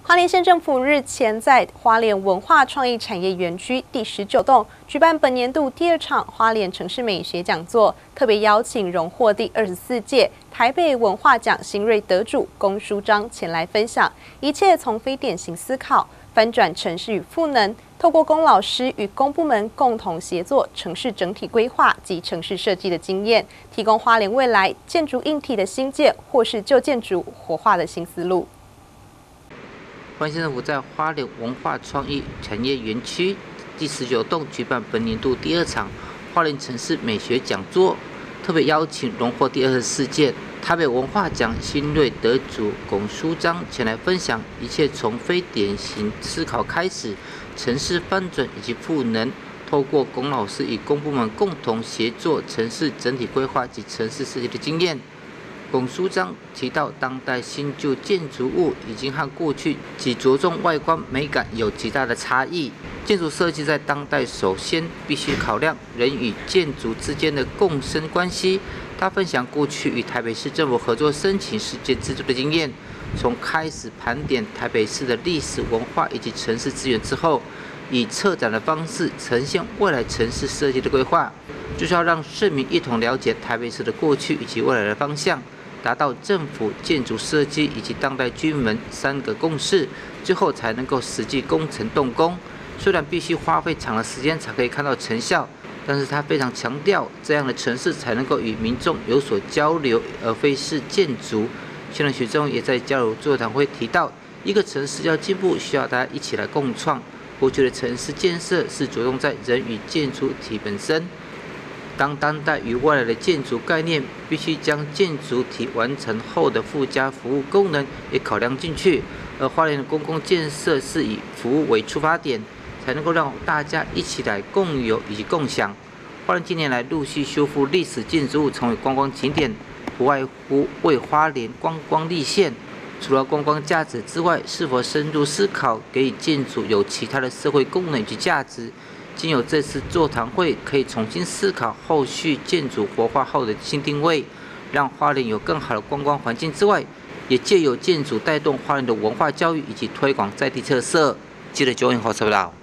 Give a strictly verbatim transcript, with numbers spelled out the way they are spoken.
花莲县政府日前在花莲文化创意产业园区第十九栋举办本年度第二场花莲城市美学讲座，特别邀请荣获第二十四届台北文化奖新锐得主龚书章前来分享，一切从非典型思考翻转城市与赋能，透过龚老师与公部门共同协作城市整体规划及城市设计的经验，提供花莲未来建筑硬体的新建或是旧建筑活化的新思路。 花莲县政府在花莲文化创意产业园区第十九栋举办本年度第二场花莲城市美学讲座，特别邀请荣获第二十四届台北文化奖新锐得主龚书章前来分享，一切从非典型思考开始，城市翻转以及赋能，透过龚老师与公部门共同协作城市整体规划及城市设计的经验。龚书章提到，当代新旧建筑物已经和过去只着重外观美感有极大的差异。建筑设计在当代首先必须考量人与建筑之间的共生关系。他分享过去与台北市政府合作申请世界资助的经验，从开始盘点台北市的历史文化以及城市资源之后，以策展的方式呈现未来城市设计的规划，就是要让市民一同了解台北市的过去以及未来的方向，达到政府、建筑设计以及当代居民三个共识，最后才能够实际工程动工。虽然必须花费长的时间才可以看到成效，但是他非常强调，这样的城市才能够与民众有所交流，而非是建筑。现任学中也在交流座谈会提到，一个城市要进步，需要大家一起来共创。过去的城市建设是着重在人与建筑体本身。当当代与未来的建筑概念必须将建筑体完成后的附加服务功能也考量进去，而花莲的公共建设是以服务为出发点，才能够让大家一起来共有以及共享。花莲近年来陆续修复历史建筑物成为观光景点，不外乎为花莲观光立县。除了观光价值之外，是否深入思考给予建筑有其他的社会功能以及价值？经有这次座谈会，可以重新思考后续建筑活化后的新定位，让花莲有更好的观光环境之外，也借由建筑带动花莲的文化教育以及推广在地特色。记得九点后收到。